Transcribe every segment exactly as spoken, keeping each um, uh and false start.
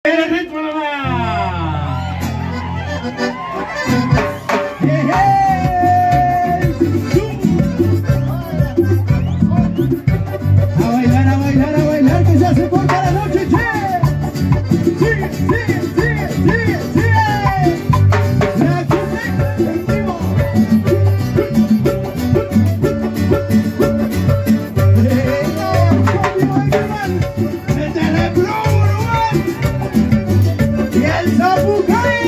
¡El ritmo nomás! ¡Hey, hey! A bailar, a bailar, a bailar, que ya se corta la noche, che. Sigue, sigue, sigue, sigue, sigue. La cumbia en vivo. ¡Hey, no! ¡Conmigo hay que mal! ¡El teleplomo, no! ¡Y el zapucay!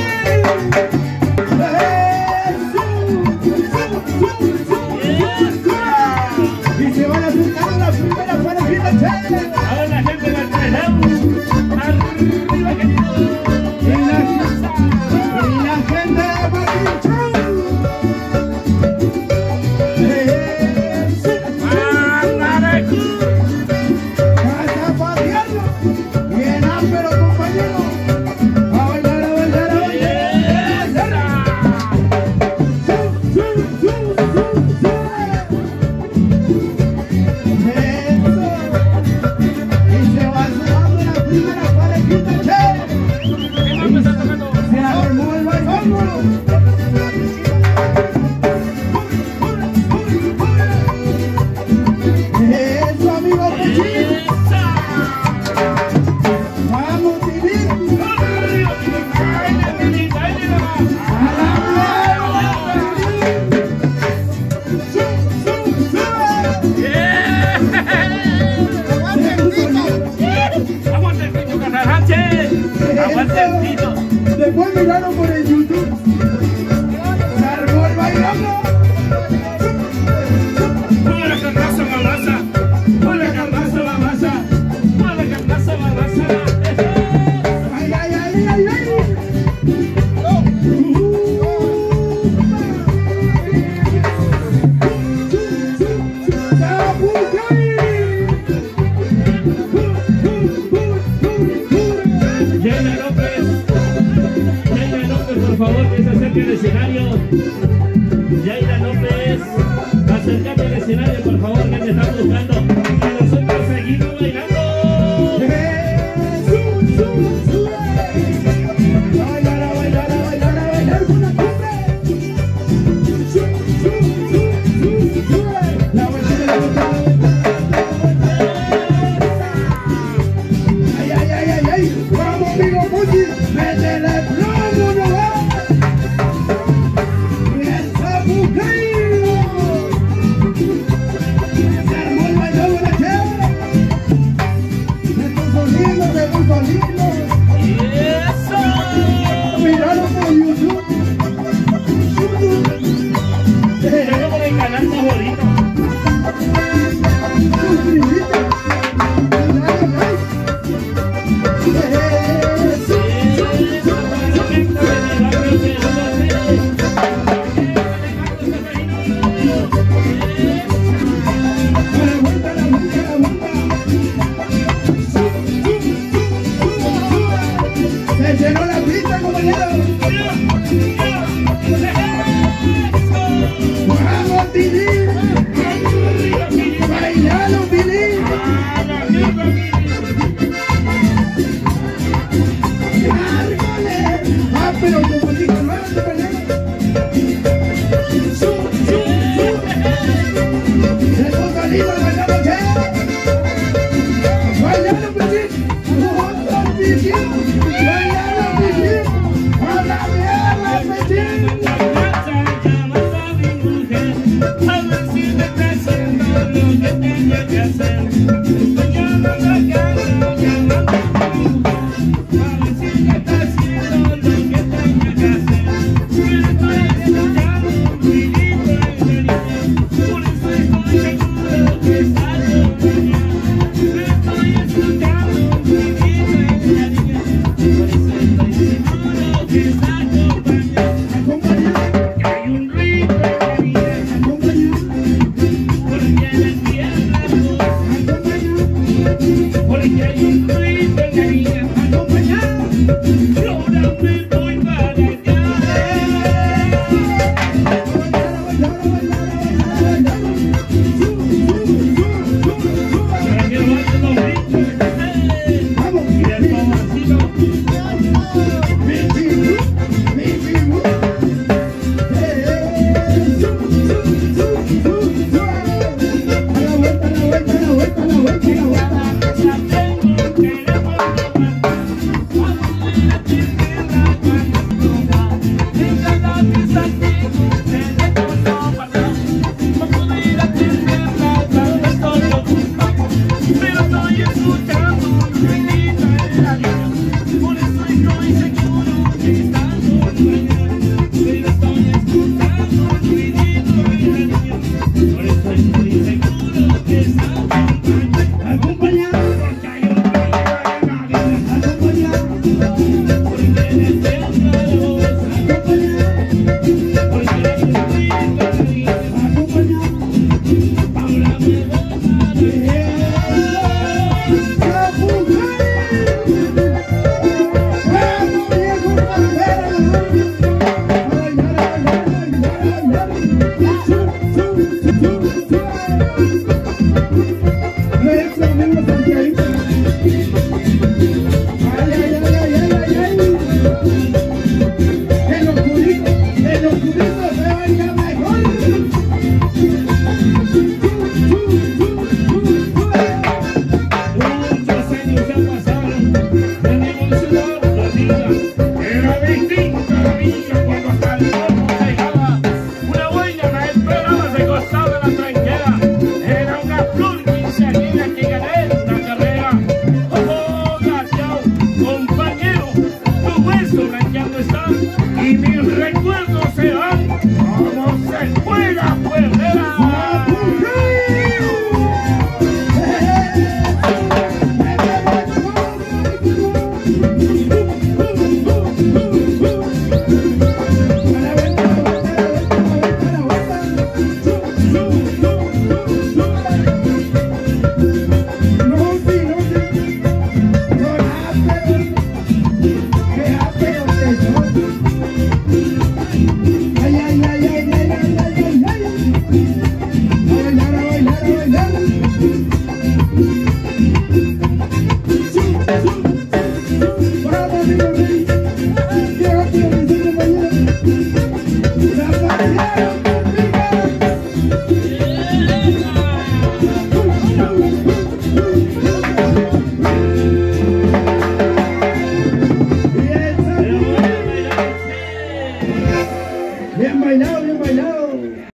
Y se van a acercar la primera parejita, che. Ahora la gente la traemos. Arriba que Y la, y la gente de Martín Show. Hasta patearlo. Bien áspero, compañero. A bailar, a bailar, a bailar. Su, su, su, su, su. Eso. Y se va sumando la primera parejita, che. Se armó el bailongo. Eso, amigo Pechín. Vamos, Tilín. A la mierda, Tilín. Su, su, sube. Aguanta el pito, Carrajanche. Aguanta el pito. Después miraron por el YouTube. Se armó el bailongo. Hola, carnaza, mamasa. Hola, carnaza, mamasa. Hola, carnaza, mamasa. Ay, ay, ay, ay, ay. Yaina López. Yaina López, por favor, que se acerque al escenario. Yaina López, acércate al escenario, por favor, que te están buscando. Y nosotros seguimos bailando. Bailar, a bailar, a bailar, a bailar con la cumbre. La vuelta, la vuelta. Ay, ay, ay, ay, ay. Vamos, amigo Puchi. Métele plomo, no va. Y el zapucay. Se armó el bailongo, la chela. Se puso lindo, se puso lindo. Miraron por YouTube. Tenemos por el canal favorito. Suscríbete. Dale like. A la vuelta, a la vuelta, a la vuelta. Se llenó la pista, compañeros. ¡Vamos, Tilín! ¡Bailalo, Tilín! ¡Árgole! ¡Ah, pero como dijo, no te peleas! ¡Su, su, su! ¡Se puso lindo el bailado, che! ¡Bailalo, Tilín! ¡Otro Tilín! ¡Bailalo, Tilín! ¡A la mierda, Tilín! A ver si me está haciendo lo que tenía que hacer. Estoy llamando, llamando, llamando. A ver si me está haciendo lo que tenía que hacer. Pero estoy escuchando un ruidito en el interior. Por eso estoy seguro que está acompañado. Pero estoy escuchando un ruidito en el interior. Por eso estoy seguro que está acompañado. Acompañado, Que hay un ruido en la vida. acompañado, Porque la tierra acompañado. porque hay un ruido en la vida. Acompañado. Y ahora me voy para allá. Para que baile los ritmos. Vamos. Y el favorcito. Por eso estoy seguro que estás soñando, pero estoy escuchando el ruidito de la niña. Por eso estoy seguro que estás soñando, acompañado, porque hay un ruido de la vida, acompañado, porque eres el calor, acompañado, porque eres el ruido de la vida. acompañado. Ahora me voy a Muchos años ya pasaron, han evolucionado la vida. Era distinta la vida cuando hasta el cuerpo llegaba. Una huella la esperaba, se gozaba de la tranquera. Era una flor quinceañera que gané una carrera. Oh, Gatiao, compañero, tu hueso blanqueando está y mis recuerdos se van como se juega fuera. Hey!